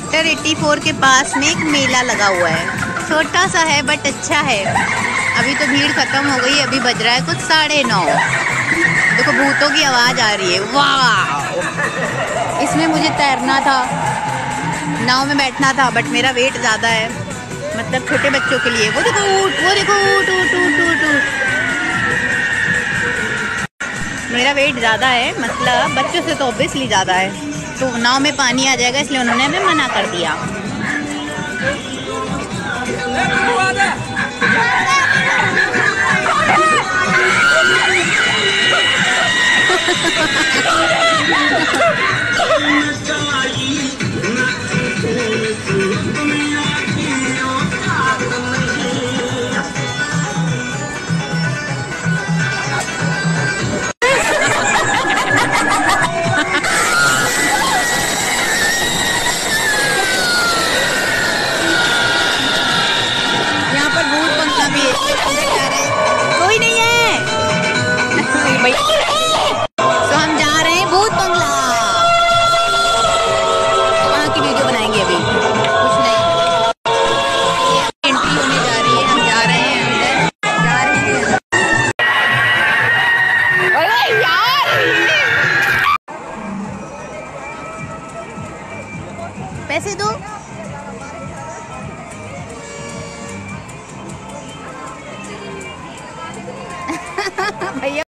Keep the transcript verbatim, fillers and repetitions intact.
Sector चौरासी के पास में एक मेला लगा हुआ है, छोटा सा है बट अच्छा है। अभी तो भीड़ खत्म हो गई, अभी बज रहा है कुछ साढ़े नौ। देखो भूतों की आवाज़ आ रही है। वाह, इसमें मुझे तैरना था, नाव में बैठना था, बट मेरा वेट ज़्यादा है, मतलब छोटे बच्चों के लिए। वो देखो ऊँट, वो देखो ऊँट ऊँट ऊँट ऊँट ऊँट। मेरा वेट ज़्यादा है, मतलब बच्चों से तो ऑब्वियसली ज़्यादा है, तो नाव में पानी आ जाएगा, इसलिए उन्होंने हमें मना कर दिया। कोई नहीं है भाई। तो हम जा रहे हैं भूत बंगला, वहाँ की वीडियो बनाएंगे। अभी कुछ नहीं, ये एंट्री होने जा रही है, हम जा रहे हैं अंदर, जा रहे हैं। अरे यार, पैसे दो।